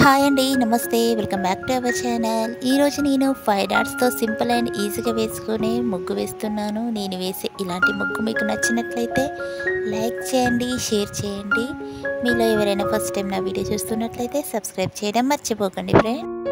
Hi అండి. నమస్తే. Welcome back to our channel. ఈరోజు నేను 5 డాట్స్‌తో సింపుల్ అండ్ ఈజీగా వేసుకునే ముగ్గు వేస్తున్నాను. నేను వేసే ఇలాంటి ముగ్గు మీకు నచ్చినట్లయితే లైక్ చేయండి, షేర్ చేయండి. మీలో ఎవరైనా ఫస్ట్ టైం నా వీడియో చూస్తున్నట్లయితే సబ్స్క్రైబ్ చేయడం మర్చిపోకండి ఫ్రెండ్.